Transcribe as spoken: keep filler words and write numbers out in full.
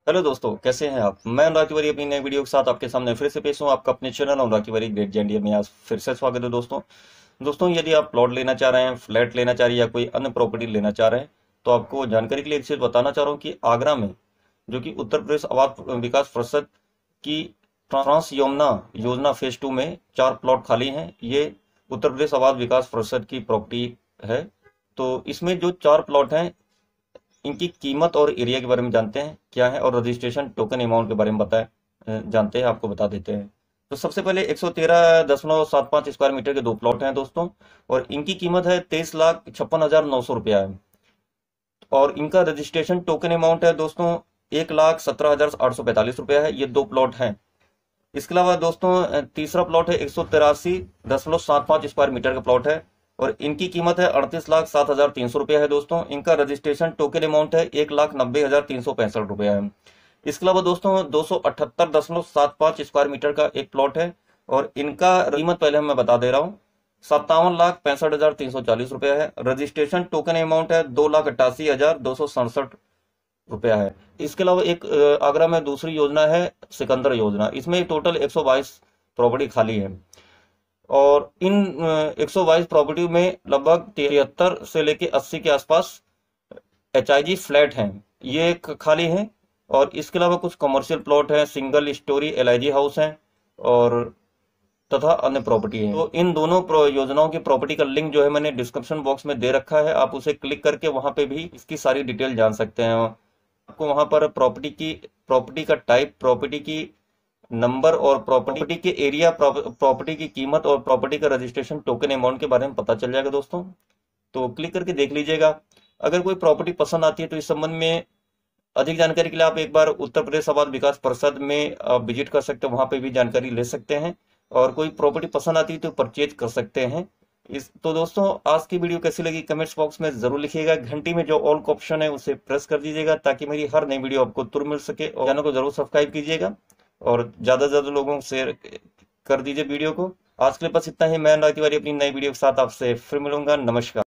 Hello दोस्तों, कैसे हैं आप। मैं अनुराग तिवारी अपनी नई वीडियो के साथ आपके सामने फिर से पेश हूँ। आपका अपने चैनल अनुराग तिवारी ग्रेट जैंडियर में आज फिर से स्वागत है दोस्तों। दोस्तों, यदि आप प्लॉट लेना चाह रहे हैं, फ्लैट लेना चाह रहे हैं या कोई अन्य प्रॉपर्टी लेना चाह रहे हैं, तो आपको जानकारी के लिए एक चीज बताना चाह रहा हूँ कि आगरा में जो कि उत्तर प्रदेश आवास विकास परिषद की ट्रांस यमुना योजना फेज टू में चार प्लॉट खाली हैं। ये उत्तर प्रदेश आवास विकास परिषद की प्रॉपर्टी है। तो इसमें जो चार प्लॉट हैं, इनकी कीमत और एरिया के बारे में जानते हैं क्या है, और रजिस्ट्रेशन टोकन अमाउंट के बारे में बताए अ, जानते हैं, आपको बता देते हैं। तो सबसे पहले एक सौ तेरह दशमलव सात पाँच स्क्वायर मीटर के दो प्लॉट हैं दोस्तों, और इनकी कीमत है तेईस लाख छप्पन हजार नौ सौ रुपया है। और इनका रजिस्ट्रेशन टोकन अमाउंट है दोस्तों एक लाख सत्रह हजार आठ सौ पैंतालीस रुपया है। ये दो प्लॉट हैं। इसके अलावा दोस्तों अ, तीसरा प्लॉट है एक सौ तिरासी दशमलव सात पाँच स्क्वायर मीटर का प्लॉट है, और इनकी कीमत है अड़तीस लाख सात हजार तीन सौ रुपया है दोस्तों। इनका रजिस्ट्रेशन टोकन अमाउंट है एक लाख नब्बे हजार तीन सौ पैंसठ रुपया है। इसके अलावा दोस्तों दो सौ अठहत्तर दशमलव सात पाँच स्क्वायर मीटर का एक प्लॉट है, और इनका कीमत पहले मैं बता दे रहा हूँ, सत्तावन लाख पैंसठ हजार तीन सौ चालीस रुपया है। रजिस्ट्रेशन टोकन अमाउंट है दो लाख अट्ठासी हजार दो सौ सड़सठ रुपया है। इसके अलावा एक अ, आगरा में दूसरी योजना है सिकंदर योजना। इसमें टोटल एक सौ बाईस प्रॉपर्टी खाली है, और इन एक सौ बाईस प्रॉपर्टी में लगभग तिहत्तर से लेके अस्सी के आसपास एच आई जी फ्लैट हैं, ये एक खाली हैं। और इसके अलावा कुछ कमर्शियल प्लॉट हैं, single storey L I G house हैं, और तथा अन्य प्रॉपर्टी है। तो इन दोनों प्रो- योजनाओं की प्रॉपर्टी का लिंक जो है मैंने डिस्क्रिप्शन बॉक्स में दे रखा है। आप उसे क्लिक करके वहां पे भी इसकी सारी डिटेल जान सकते हैं। आपको वहां पर प्रॉपर्टी की प्रॉपर्टी का टाइप, प्रॉपर्टी की नंबर और प्रॉपर्टी के एरिया, प्रॉपर्टी की कीमत और प्रॉपर्टी का रजिस्ट्रेशन टोकन अमाउंट के बारे में पता चल जाएगा दोस्तों। तो क्लिक करके देख लीजिएगा। अगर कोई प्रॉपर्टी पसंद आती है तो इस संबंध में अधिक जानकारी के लिए आप एक बार उत्तर प्रदेश आवास विकास परिषद में विजिट कर सकते हैं, वहां पे भी जानकारी ले सकते हैं। और कोई प्रॉपर्टी पसंद आती है तो परचेज कर सकते हैं। इस तो दोस्तों, आज की वीडियो कैसी लगी कमेंट्स बॉक्स में जरूर लिखिएगा। घंटी में जो ऑल का ऑप्शन है उसे प्रेस कर दीजिएगा, ताकि मेरी हर नई वीडियो आपको तुरंत मिल सके। और चैनल को जरूर सब्सक्राइब कीजिएगा, और ज्यादा से ज्यादा लोगों को शेयर कर दीजिए वीडियो को। आज के लिए बस इतना ही। मैं अनुराग तिवारी अपनी नई वीडियो के साथ आपसे फिर मिलूंगा। नमस्कार।